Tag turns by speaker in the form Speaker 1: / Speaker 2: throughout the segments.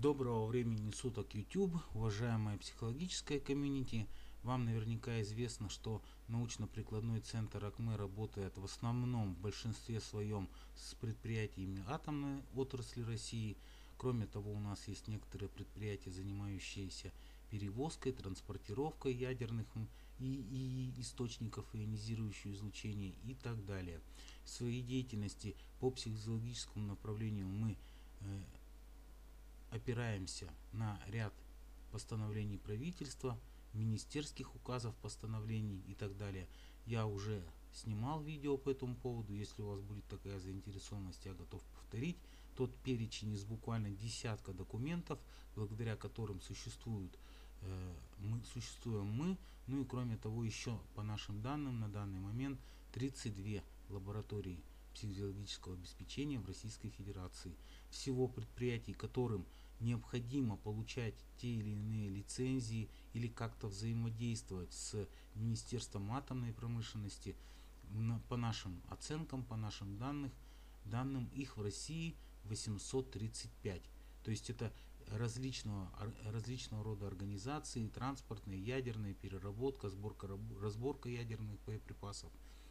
Speaker 1: Доброго времени суток, YouTube, уважаемая психологическая комьюнити. Вам наверняка известно, что научно-прикладной центр АКМЭ работает в основном в большинстве своем с предприятиями атомной отрасли России. Кроме того, у нас есть некоторые предприятия, занимающиеся перевозкой, транспортировкой ядерных и источников ионизирующего излучения и так далее. В своей деятельности по психологическому направлению мы опираемся на ряд постановлений правительства, министерских указов, постановлений и так далее. Я уже снимал видео по этому поводу. Если у вас будет такая заинтересованность, я готов повторить. Тот перечень из буквально десятка документов, благодаря которым существуем мы. Ну и кроме того, еще по нашим данным на данный момент 32 лаборатории психофизиологического обеспечения в Российской Федерации. Всего предприятий, которым необходимо получать те или иные лицензии или как-то взаимодействовать с Министерством атомной промышленности, по нашим оценкам, по нашим данным их в России 835. То есть это различного рода организации, транспортные, ядерные, переработка, разборка ядерных боеприпасов,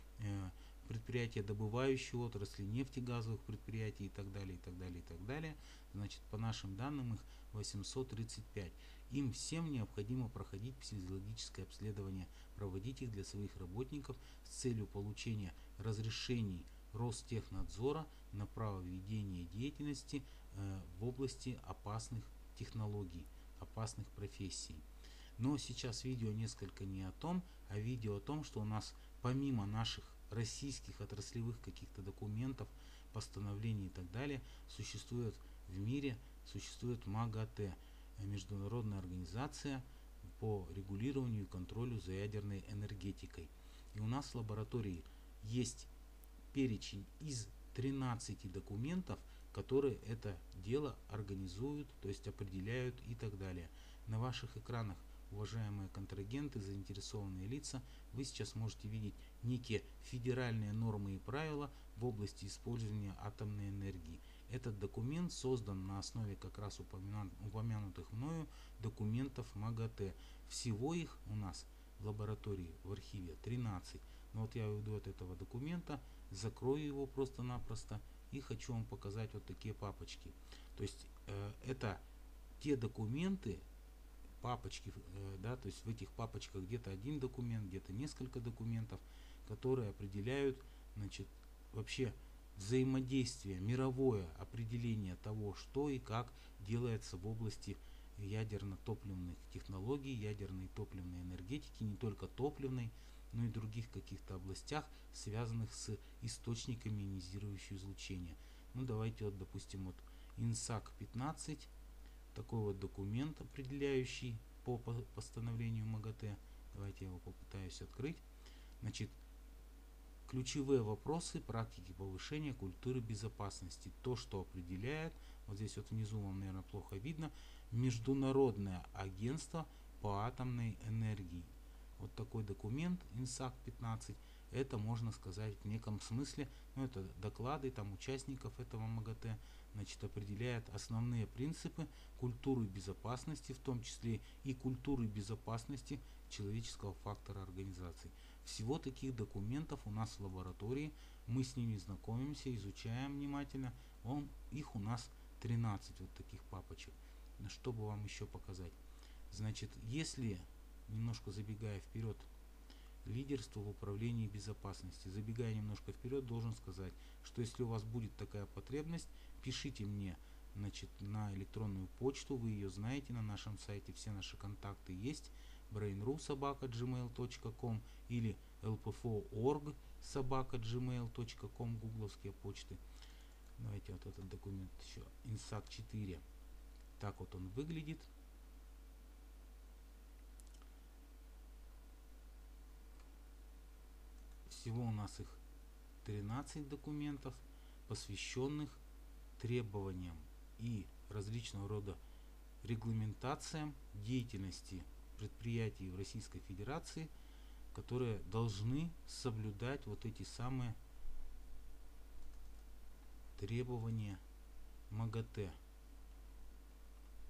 Speaker 1: предприятия добывающей отрасли, нефтегазовых предприятий и так далее, и так далее, и так далее. Значит, по нашим данным их 835. Им всем необходимо проходить психологическое обследование, проводить их для своих работников с целью получения разрешений Ростехнадзора на право ведения деятельности в области опасных технологий, опасных профессий. Но сейчас видео несколько не о том, а видео о том, что у нас помимо наших российских отраслевых каких-то документов, постановлений и так далее, существует в мире, существует МАГАТЭ, международная организация по регулированию и контролю за ядерной энергетикой. И у нас в лаборатории есть перечень из 13 документов, которые это дело организуют, то есть определяют и так далее. На ваших экранах, уважаемые контрагенты, заинтересованные лица, вы сейчас можете видеть некие федеральные нормы и правила в области использования атомной энергии. Этот документ создан на основе как раз упомянутых мною документов МАГАТЭ. Всего их у нас в лаборатории, в архиве 13. Но вот я уйду от этого документа, закрою его просто-напросто и хочу вам показать вот такие папочки. То есть это те документы, папочки, да, то есть в этих папочках где-то один документ, где-то несколько документов, которые определяют, значит, вообще взаимодействие, мировое определение того, что и как делается в области ядерно-топливных технологий, ядерной топливной энергетики, не только топливной, но и других каких-то областях, связанных с источниками ионизирующего излучения. Ну давайте вот, допустим, вот INSAC-15, такой вот документ, определяющий по постановлению МАГАТЭ. Давайте я его попытаюсь открыть. Значит, ключевые вопросы практики повышения культуры безопасности. То, что определяет, вот здесь вот внизу вам, наверное, плохо видно, Международное агентство по атомной энергии. Вот такой документ INSAC-15. Это, можно сказать, в неком смысле, ну, это доклады там участников этого МАГАТЭ, значит, определяет основные принципы культуры безопасности, в том числе и культуры безопасности человеческого фактора организации. Всего таких документов у нас в лаборатории, мы с ними знакомимся, изучаем внимательно. Их у нас 13 вот таких папочек. Чтобы вам еще показать. Значит, если, немножко забегая вперед, лидерство в управлении безопасности. Забегая немножко вперед, должен сказать, что если у вас будет такая потребность, пишите мне, значит, на электронную почту, вы ее знаете, на нашем сайте все наши контакты есть, brainru@gmail.com или lpfo.org@gmail.com, гугловские почты. Давайте вот этот документ еще, INSAC-4. Так вот он выглядит. Всего у нас их 13 документов, посвященных требованиям и различного рода регламентациям деятельности предприятий в Российской Федерации, которые должны соблюдать вот эти самые требования МАГАТЭ.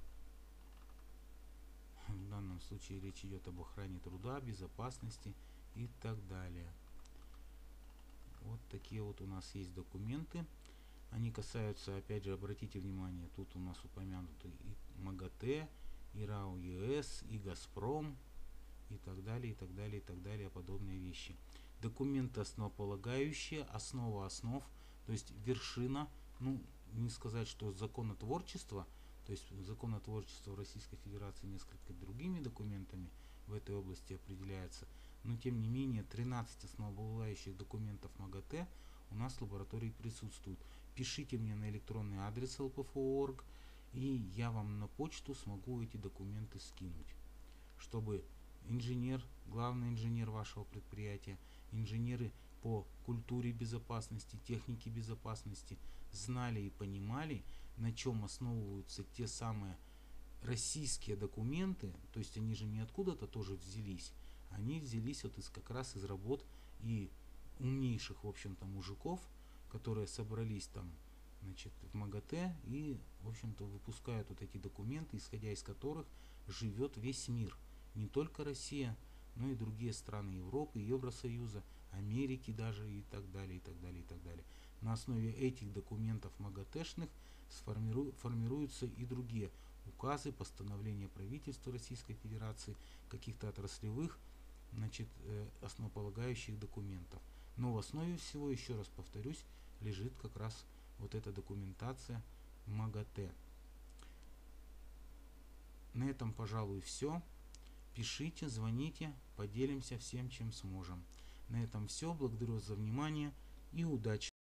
Speaker 1: данном случае речь идет об охране труда, безопасности и так далее. Вот такие вот у нас есть документы. Они касаются, опять же, обратите внимание, тут у нас упомянуты и МАГАТЭ, и РАО ЕС, и Газпром, и так далее, и так далее, и так далее, подобные вещи. Документы основополагающие, основа основ, то есть вершина, ну, не сказать, что законотворчество, то есть законотворчество в Российской Федерации несколько другими документами в этой области определяется, но тем не менее 13 основополагающих документов МАГАТЭ у нас в лаборатории присутствуют. Пишите мне на электронный адрес lpfo.org, и я вам на почту смогу эти документы скинуть, чтобы инженер, главный инженер вашего предприятия, инженеры по культуре безопасности, технике безопасности знали и понимали, на чем основываются те самые российские документы, то есть они же не откуда-то тоже взялись, они взялись вот как раз из работ и умнейших, в общем-то, мужиков, которые собрались там, значит, в МАГАТЭ и, в общем-то, выпускают вот эти документы, исходя из которых живет весь мир. Не только Россия, но и другие страны Европы, Евросоюза, Америки даже и так далее, и так далее, и так далее. На основе этих документов МАГАТЭшных формируются и другие указы, постановления правительства Российской Федерации, каких-то отраслевых, значит, основополагающих документов. Но в основе всего, еще раз повторюсь, лежит как раз вот эта документация МАГАТЭ. На этом, пожалуй, все. Пишите, звоните, поделимся всем, чем сможем. На этом все. Благодарю за внимание и удачи!